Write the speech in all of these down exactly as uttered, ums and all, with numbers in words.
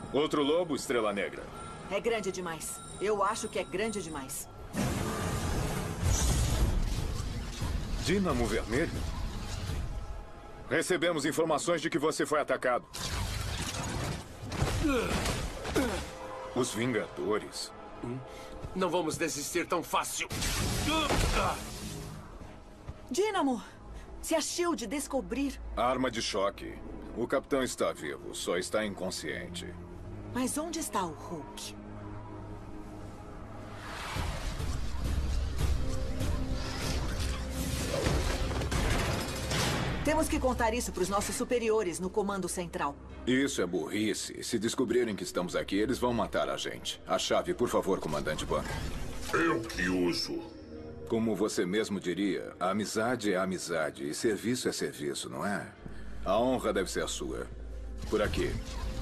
Outro lobo, Estrela Negra. É grande demais. Eu acho que é grande demais. Dínamo Vermelho? Recebemos informações de que você foi atacado. Os Vingadores. Não vamos desistir tão fácil. Dínamo, se a SHIELD descobrir... Arma de choque. O capitão está vivo, só está inconsciente. Mas onde está o Hulk? Temos que contar isso para os nossos superiores no Comando Central. Isso é burrice. Se descobrirem que estamos aqui, eles vão matar a gente. A chave, por favor, comandante Banner. Eu que uso. Como você mesmo diria, a amizade é amizade e serviço é serviço, não é? A honra deve ser a sua. Por aqui.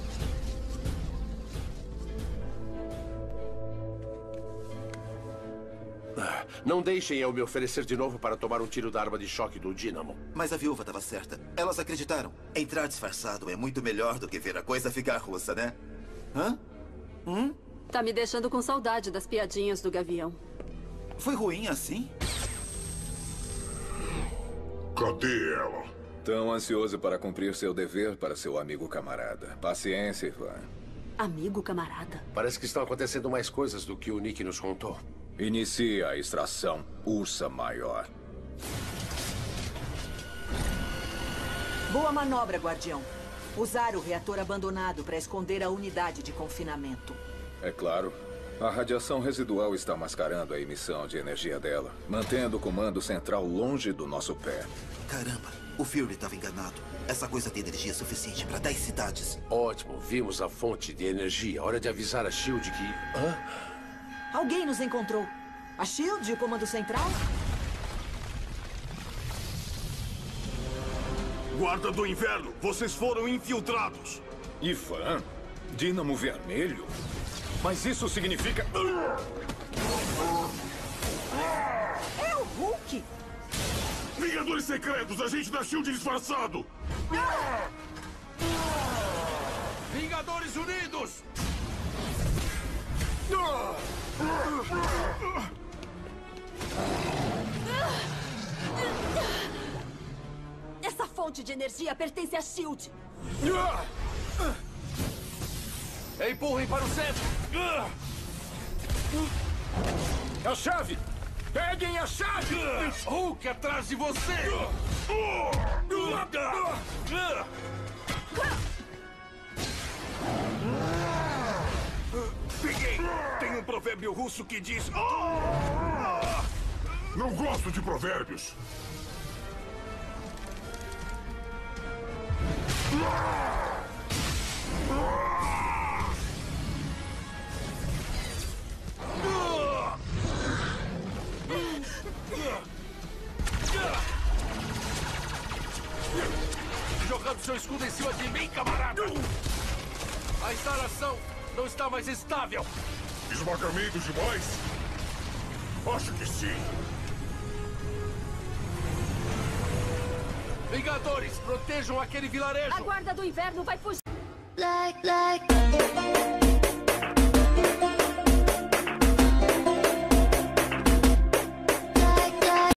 Não deixem eu me oferecer de novo para tomar um tiro da arma de choque do Dínamo. Mas a viúva estava certa. Elas acreditaram. Entrar disfarçado é muito melhor do que ver a coisa ficar russa, né? Hã? Hum? Tá me deixando com saudade das piadinhas do Gavião. Foi ruim assim? Cadê ela? Tão ansioso para cumprir seu dever para seu amigo camarada. Paciência, Ivan. Amigo camarada? Parece que estão acontecendo mais coisas do que o Nick nos contou. Inicie a extração Ursa Maior. Boa manobra, Guardião. Usar o reator abandonado para esconder a unidade de confinamento. É claro. A radiação residual está mascarando a emissão de energia dela, mantendo o comando central longe do nosso pé. Caramba, o Fury estava enganado. Essa coisa tem energia suficiente para dez cidades. Ótimo, vimos a fonte de energia. Hora de avisar a SHIELD que... Hã? Alguém nos encontrou. A SHIELD e o Comando Central? Guarda do Inverno, vocês foram infiltrados. Ivan? Dínamo Vermelho? Mas isso significa... É o Hulk! Vingadores Secretos, agente da SHIELD disfarçado! Vingadores Unidos! Essa fonte de energia pertence à SHIELD. Empurrem para o centro! A chave! Peguem a chave! Hulk atrás de você! Peguei! Tem um provérbio russo que diz... Não gosto de provérbios. Jogando seu escudo em cima de mim, camarada! A instalação não está mais estável! Esmagamento demais? Acho que sim. Vingadores, protejam aquele vilarejo! A Guarda do Inverno vai fugir! Like, like.